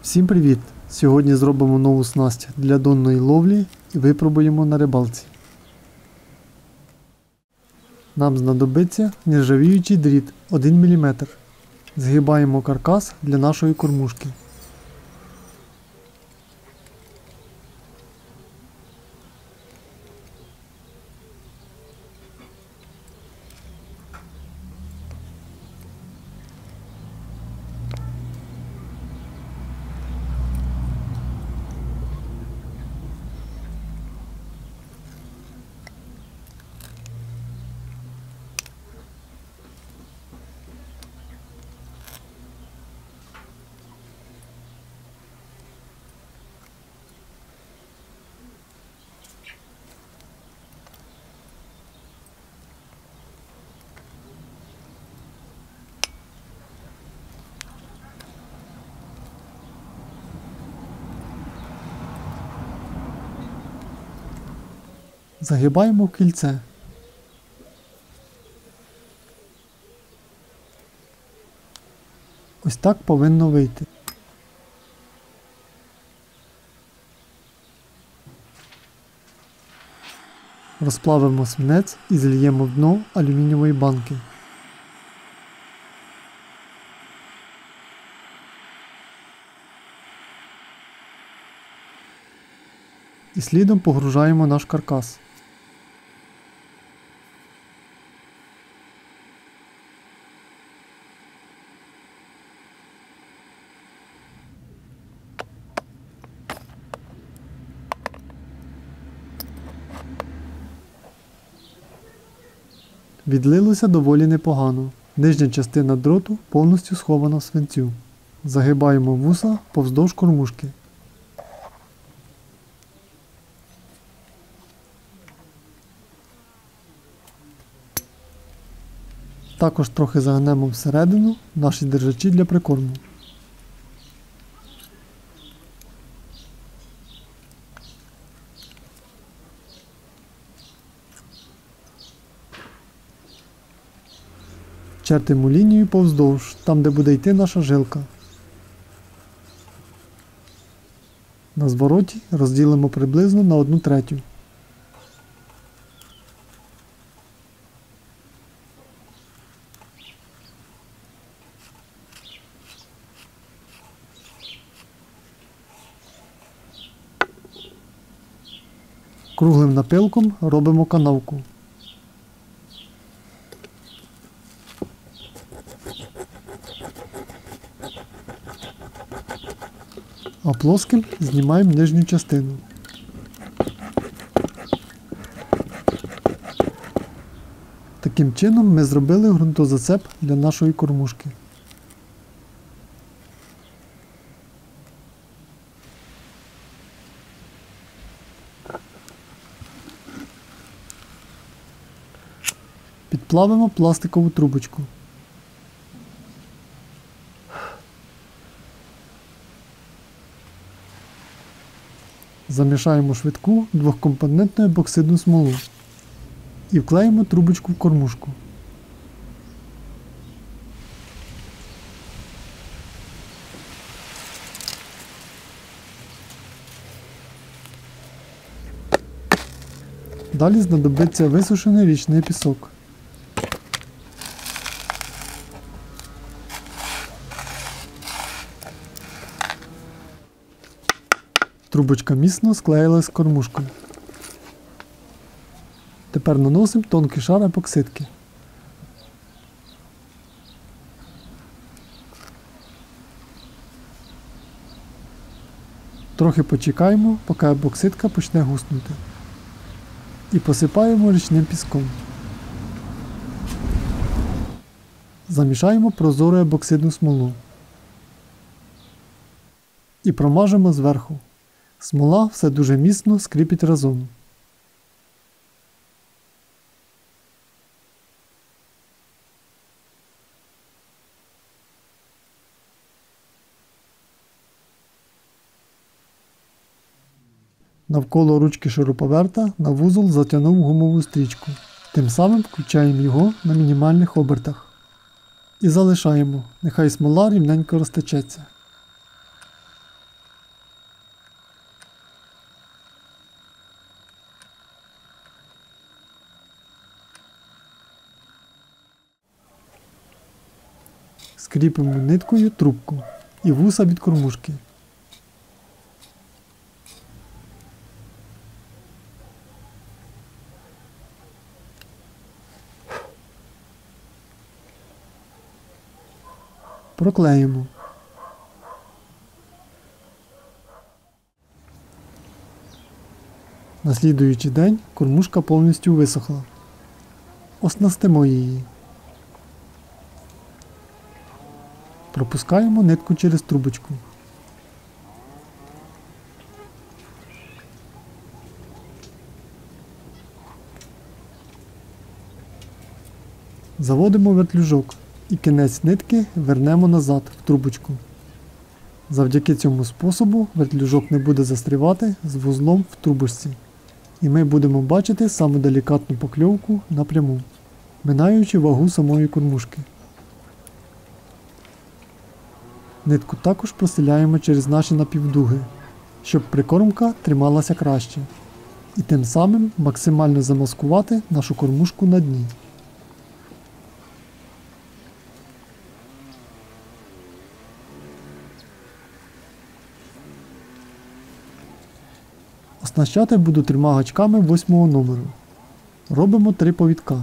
Всім привіт! Сьогодні зробимо нову снасть для донної ловлі і випробуємо на рибалці. Нам знадобиться нержавіючий дріт 1 мм. Згибаємо каркас для нашої кормушки. Загибаємо в кільце. Ось так повинно вийти. Розплавимо свинець і зальємо в дно алюмінієвої банки. І слідом погружаємо наш каркас. Відлилося доволі непогано. Нижня частина дроту повністю схована в свинцю. Загибаємо вуса повздовж кормушки. Також трохи загнемо всередину наші держачі для прикорму. Чертимо лінію повздовж, там де буде йти наша жилка. На звороті розділимо приблизно на 1/3. Круглим напилком робимо канавку. А плоским знімаємо нижню частину. Таким чином ми зробили ґрунтозацеп для нашої кормушки. Підплавимо пластикову трубочку. Замішаємо швидку двохкомпонентну епоксидну смолу і вклеїмо трубочку в кормушку. Далі знадобиться висушений річний пісок. Трубочка міцно склеїлась з кормушкою. Тепер наносимо тонкий шар епоксидки. Трохи почекаємо, поки епоксидка почне гуснути. І посипаємо річним піском. Замішаємо прозору епоксидну смолу. І промажемо зверху. Смола все дуже міцно скріпить разом. Навколо ручки шуруповерта на вузол затягнув гумову стрічку. Тим самим включаємо його на мінімальних обертах. І залишаємо, нехай смола рівненько розтечеться. кріпимо ниткою трубку і вуса від кормушки. Проклеїмо. На слідуючий день кормушка повністю висохла. Оснастимо її. Пропускаємо нитку через трубочку. Заводимо вертлюжок і кінець нитки вернемо назад в трубочку. Завдяки цьому способу вертлюжок не буде застрівати з вузлом в трубочці. І ми будемо бачити саму делікатну покльовку напряму, минаючи вагу самої кормушки. Нитку також простеляємо через наші напівдуги, щоб прикормка трималася краще. І тим самим максимально замаскувати нашу кормушку на дні. Оснащати буду 3 гачками 8 номеру. Робимо 3 повідка.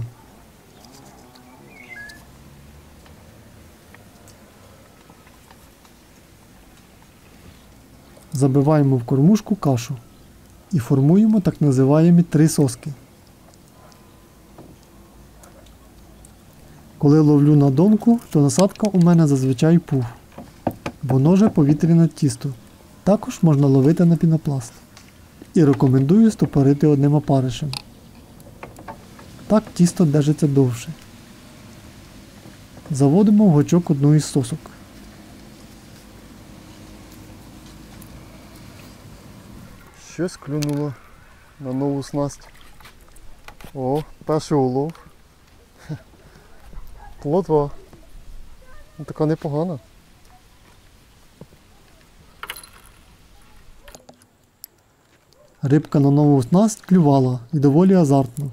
Забиваємо в кормушку кашу і формуємо так називаємо 3 соски. Коли ловлю на донку, то насадка у мене зазвичай пуф, бо ноже повітряне тісто. Також можна ловити на пінопласт. І рекомендую стопорити одним опаришем. Так тісто держиться довше. Заводимо в гачок одну із сосок. Щось клюнуло на нову снасть. О, перший улов. Плотва. Така непогана. Рибка на нову снасть клювала і доволі азартно.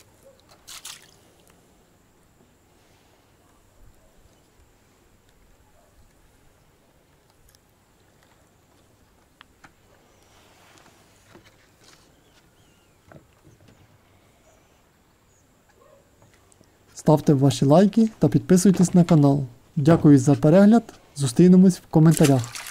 Ставте ваші лайки та підписуйтесь на канал. Дякую за перегляд, зустрінемось в коментарях.